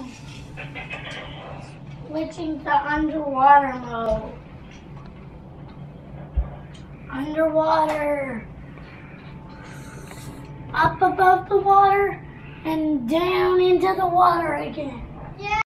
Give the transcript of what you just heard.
Switching to underwater mode. Underwater. Up above the water and down into the water again.